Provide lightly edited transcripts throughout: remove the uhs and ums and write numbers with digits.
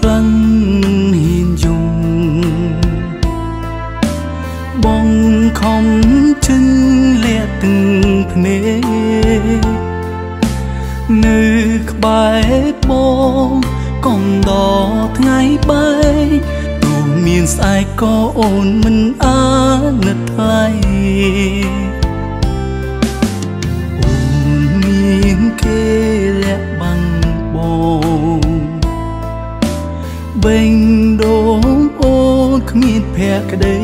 ក្លិនហ៊ានយំបងខំជិញលាក់ទឹកភ្នែកនៅក្បែរបងកុំដល់ថ្ងៃបែកទោះមានស្អែកក៏អូនមិនអាណិតថ្លៃអូនមានគេលាក់បាំងបងបេងដូងអូនគ្មានភក្តី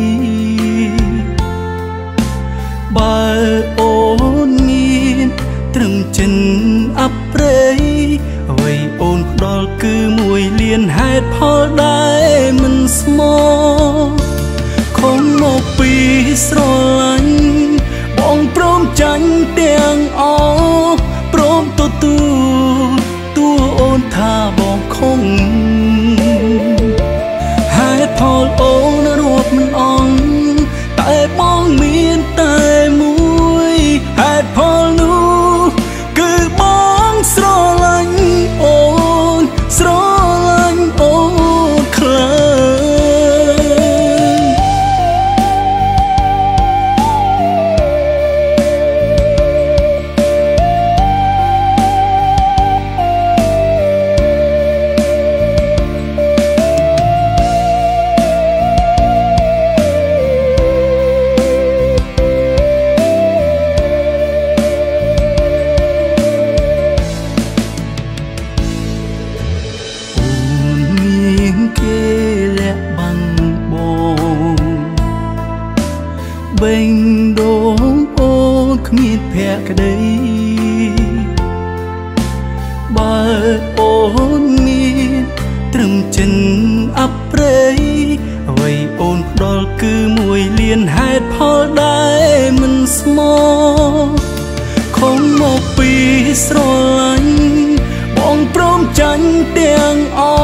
បើអូនមានត្រឹមចិនអប្រេយអ្វីអូនផ្ដល់គឺមួយលានហេតុផលដែលមិនស្មោះខំមកពីស្រឡាញ់បងព្រមចាញ់ទាំងអស់ព្រមទទួលតួអូនថាបងខំហេតុផលអូនរាប់មិនអស់តែបងមានតែមួយហេតុផលនោះគឺបងស្រឡាញ់អូនស្រឡាញ់អូនខ្លាំងគេលាក់បាំងបងបេងដូងអូនគ្មានភក្តីបើអូនមានត្រឹមចិនអប្រេយអ្វីអូនផ្ដល់គឺមួយលានហេតុផលដែលមិនស្មោះខំមកពីស្រឡាញ់បងព្រមចាញ់ទាំងអស់